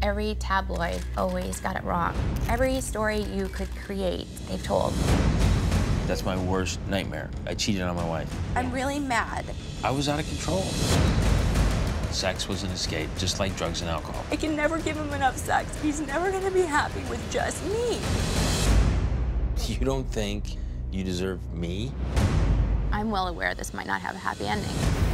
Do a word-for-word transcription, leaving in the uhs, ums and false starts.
Every tabloid always got it wrong. Every story you could create, they've told. That's my worst nightmare. I cheated on my wife. I'm really mad. I was out of control. Sex was an escape, just like drugs and alcohol. I can never give him enough sex. He's never gonna be happy with just me. You don't think you deserve me? I'm well aware this might not have a happy ending.